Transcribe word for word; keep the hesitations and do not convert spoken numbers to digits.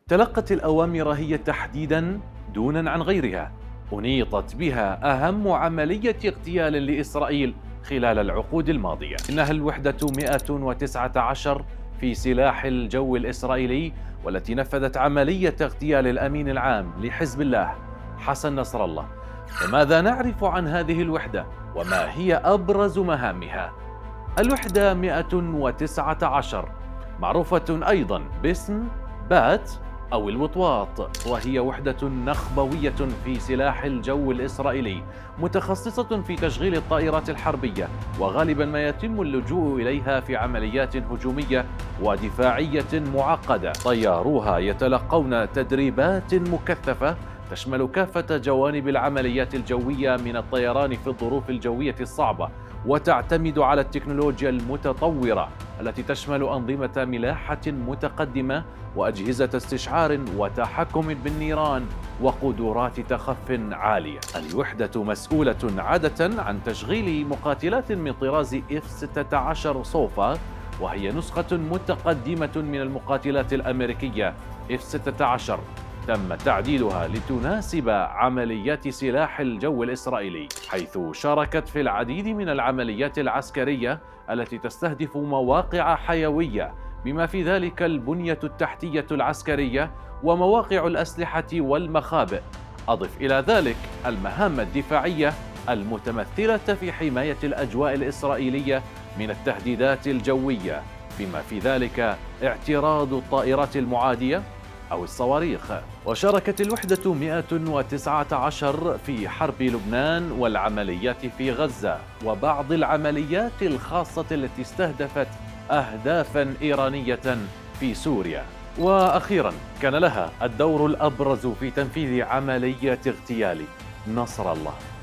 تلقت الأوامر هي تحديدا دونا عن غيرها، أنيطت بها أهم عملية اغتيال لإسرائيل خلال العقود الماضية. إنها الوحدة مئة وتسعة عشر في سلاح الجو الإسرائيلي، والتي نفذت عملية اغتيال الأمين العام لحزب الله حسن نصر الله. وماذا نعرف عن هذه الوحدة؟ وما هي أبرز مهامها؟ الوحدة مئة وتسعة عشر معروفة أيضا باسم بات أو الوطواط، وهي وحدة نخبوية في سلاح الجو الإسرائيلي، متخصصة في تشغيل الطائرات الحربية، وغالبا ما يتم اللجوء إليها في عمليات هجومية ودفاعية معقدة. طياروها يتلقون تدريبات مكثفة تشمل كافة جوانب العمليات الجوية من الطيران في الظروف الجوية الصعبة، وتعتمد على التكنولوجيا المتطورة التي تشمل أنظمة ملاحة متقدمة وأجهزة استشعار وتحكم بالنيران وقدرات تخف عالية. الوحدة مسؤولة عادة عن تشغيل مقاتلات من طراز إف ستة عشر صوفا، وهي نسخة متقدمة من المقاتلات الأمريكية إف ستة عشر، تم تعديلها لتناسب عمليات سلاح الجو الإسرائيلي، حيث شاركت في العديد من العمليات العسكرية التي تستهدف مواقع حيوية، بما في ذلك البنية التحتية العسكرية ومواقع الأسلحة والمخابئ. أضف إلى ذلك المهام الدفاعية المتمثلة في حماية الأجواء الإسرائيلية من التهديدات الجوية، بما في ذلك اعتراض الطائرات المعادية أو الصواريخ. وشاركت الوحدة مئة وتسعة عشر في حرب لبنان والعمليات في غزة، وبعض العمليات الخاصة التي استهدفت أهدافا إيرانية في سوريا. وأخيرا كان لها الدور الأبرز في تنفيذ عملية اغتيال نصر الله.